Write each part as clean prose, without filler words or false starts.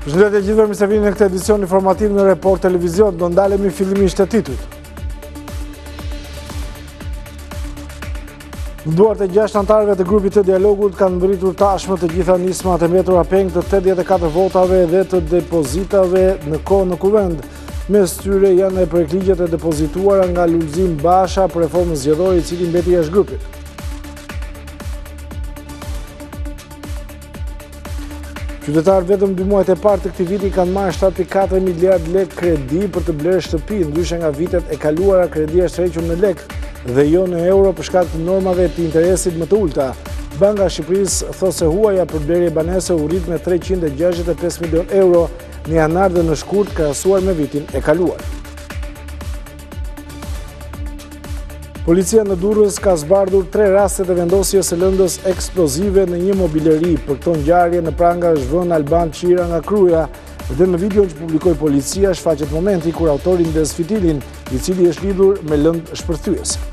Përshëndetje gjithëve, mirë se vini në këtë edicion informativ në Report Televizion. Do ndalemi fillimin shtetitit. Në duart e 6 anëtarëve të grupit të dialogut kanë mbërritur tashmë të gjitha nismat e mbetura peng të 84 votave dhe të depozitave në kohë në kuvend. Mes tyre janë e projektligjet e depozituara nga Lulzim Basha për reformën zgjedhore, i cili mbeti jashtë grupit. Qytetarë vetëm 2 muajt e parë të këtij viti kanë marrë 7.4 miliard lek kredi për të blerë shtëpi, ndryshe nga vitet e kaluara kredia është rrequr në lek dhe jo në euro për shkak të normave të interesit më të ulta. Banka e Shqipërisë thotë se huaja për blerje banese u rrit me 365 milion euro në janar dhe në shkurt krahasuar me vitin e kaluar. Policia në Durrës ka zbardhur 3 raste të vendosjes së lëndës eksplozive në një mobileri. Për këto ngjarje në pranga është vënë Alban Qira nga Kruja dhe në videon që publikoi policia shfaqet momenti kur autori ndes fitilin, i cili është lidhur me lëndë shpërthyese.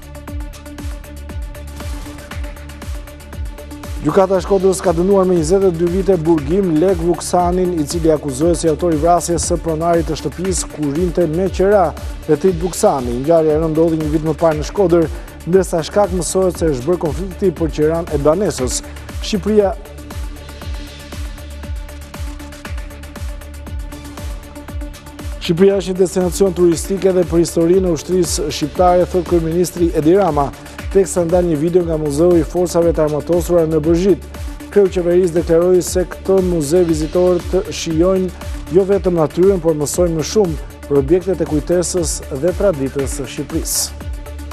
Gjykata e Shkodrës ka dënuar me 22 vite burgim Lek Vuksanin, i cili akuzohet si autori vrasjes së pronarit të shtëpisë ku rrinte me qera Petrit Vuksani. Ngjarja e ndodhi një vit më parë në Shkodër, ndërsa shkak mësohet se është bërë konflikti për qeran e banesës. Shqipëria është një destinacion turistik edhe për historinë e ushtrisë shqiptare, thot kryeministri Edi Rama, teksa ndal një video nga Muzeu i Forcave të Armatosura në Bërzhit. Kreu qeverisë deklaroi se këtë muze vizitorët shijojnë jo vetëm natyrën, por mësojnë më shumë për objektet e kujtesës dhe traditës së Shqipërisë.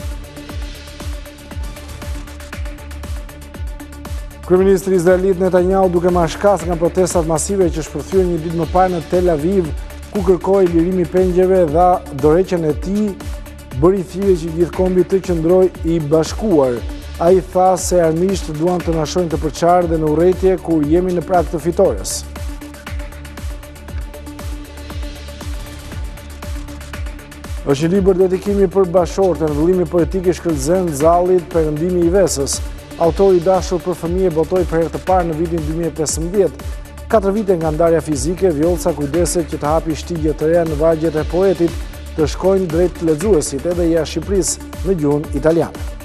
Kryeministri izraelit Netanyahu, duke marrë shkas nga protestat masive që shpërthyen një ditë më parë në Tel Aviv, ku kërkoi lirimi pengjeve dhe dorëheqjen e tij, bëri thirrje që gjithë kombi të qëndrojë i bashkuar. Ai tha se armiqt duan të na shohin të përçarë dhe në urrëtie kur jemi në prag të fitores. Është një libër dedikimi për bashortën, rrëllimi poetik i Shkëlzen Zallit, Perëndimi i Vesës. Autori i dashur për fëmijë botoi për herë të parë në vitin 2015. 4 vite nga ndarja fizike, Vjollca kujdeset që të hapi shtigje të reja në vargjet e poetit të shkojnë drejt lexuesit edhe jashtë Shqipërisë në gjuhën italiane.